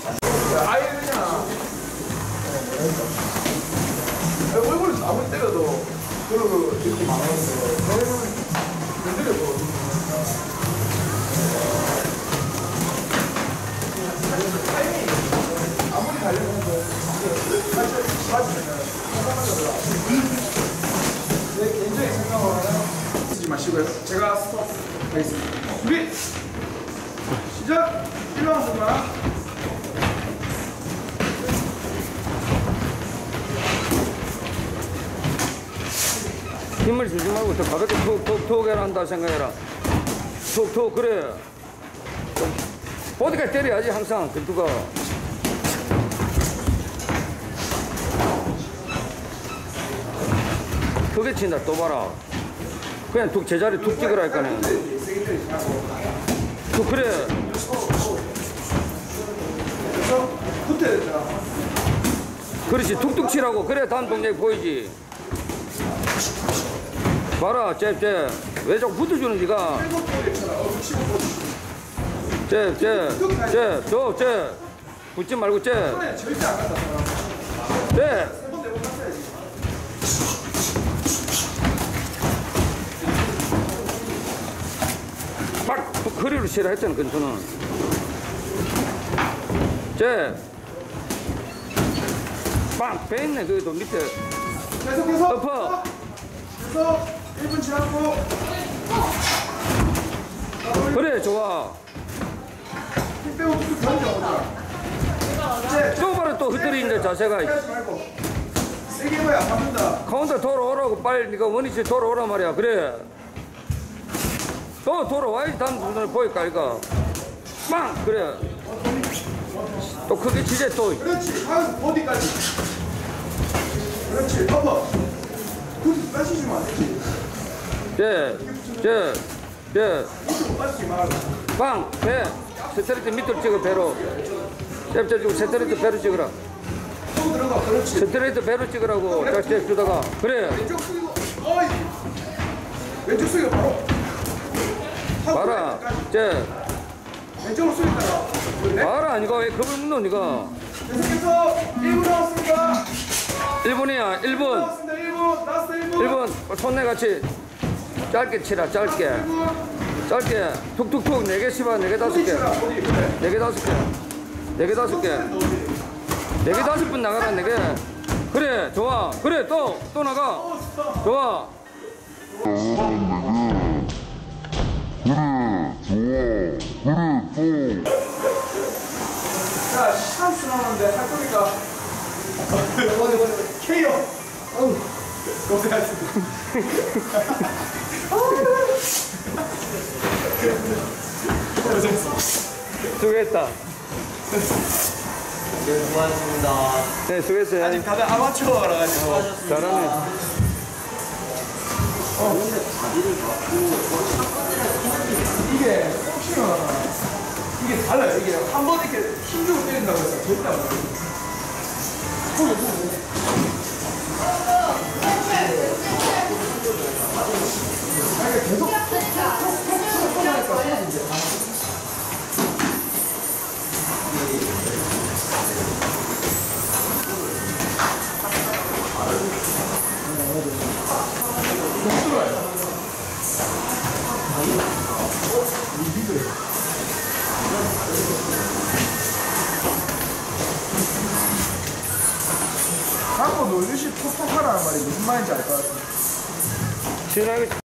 아예 그냥 얼굴에서 아무리 때려도 그러고 이렇게 많았는데 저희는 건드려도 타이밍이 아무리 달려도 사실 맞으면은 내 개인적인 생각으로는 쓰지 마시고요. 제가 스톱 하겠습니다. 준비! 시작! 1라운드 순간 힘을 주지 말고 더 가볍게 툭툭툭 해라 한다 생각해라. 툭툭 그래. 보디까지 때려야지 항상 ገል투가. 크게 친다 또 봐라. 그냥 툭 제자리 툭 찍으라 할까네. 툭 그래. 그렇지 툭툭 치라고. 그래 다음 동작이 보이지. 봐라 잽 왜 자꾸 붙어주는 니가. 잽 붙지 말고 잽. 네. 막 허리로 치라 했잖아 근처는. 잽 빵 빼있네 그래도 밑에. 계속해서 엎어. 계속 1분 지났고 그래 좋아. 힘 빼고 툭툭 던져. 또 바로 또 흐트리는데 자세가. 하지 말고 세게 해봐야 안 맞는다. 카운터 돌아오라고 빨리 네가 원위치 돌아오란 말이야. 그래 또 돌아와야지 다음 순간에 보일까 이거. 빵 그래 또 크게 치재 또. 그렇지. 다음 보디까지. 그렇지. 덮어. 굳이 빠지시면 안 되지. 밑으로 빠지지 말고. 빵 배 스트레이트 밑으로 찍어 배로. 잽 주고 스트레이트 배로 찍어라. 또 들어가. 그렇지. 스트레이트 배로 찍으라고 쫙 주다가. 그래 왼쪽 숙이고. 어이. 왼쪽 숙이고 바로. 봐라 잽 왼쪽으로 숙였다가. 봐라 니가 왜 겁을 묻노 니가. 계속해서 1분 남았습니다. 1분이야 1분. 남았습니다. 1분. 라스트 1분. 1분 손내 같이 짧게 치라 짧게 1분. 짧게 툭툭툭 4개 씹어 4개 5개 보디. 그래. 4개 5개 4개 5개 4개 5분 나가라 4개. 그래 좋아. 그래 또 나가. 좋아. 자, 시간 수남았는데 할 거니까. KO. 고생하셨습니다. 수고했다. 네, 수고하셨습니다. 네 수고했어요. 아직 다들 아마추어라 가지고. 잘하네. 이게 혹시나 이게 달라요. 이게 한 번 이렇게 힘주고 때린다고 해서 절대 안 돼요. 계속 자꾸 놀듯이 톡톡하라는 말이 무슨 말인지 알 것 같아요. 시원하게